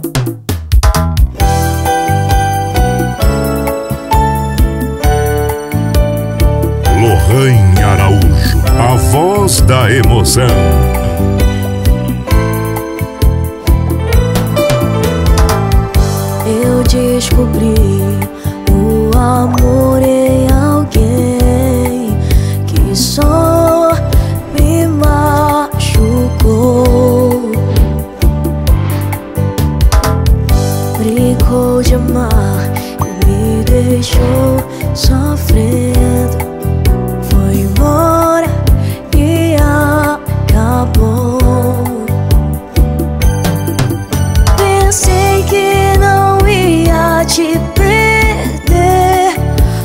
Lorrane Araújo, a voz da emoção. Eu descobri o amor em alguém que só me machucou. Brincou de amar e me deixou sofrendo. Foi embora e acabou. Pensei que não ia te perder.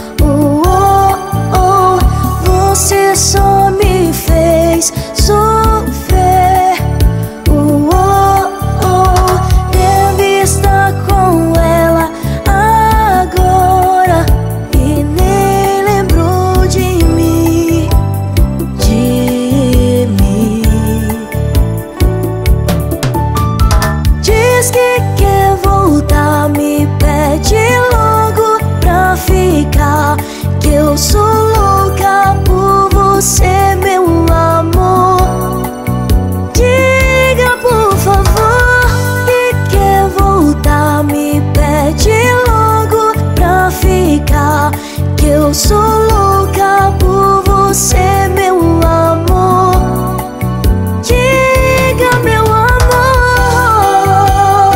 Você só me fez sofrer. Deve estar com ela agora e nem lembrou de mim, Diz que quer voltar, me pede logo pra ficar, que eu sou louca por você, meu amor. Diga por favor que quer voltar, me pede logo pra ficar, que eu sou louca por você, meu amor. Diga, meu amor.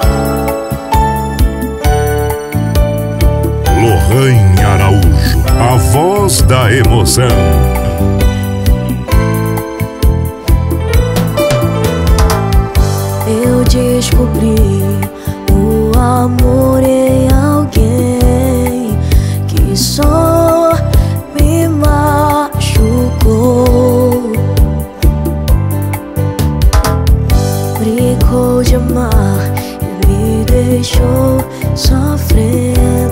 Lorrane Araújo, a voz da emoção. Eu descobri o amor em alguém que só me machucou. Brincou de amar e me deixou sofrer.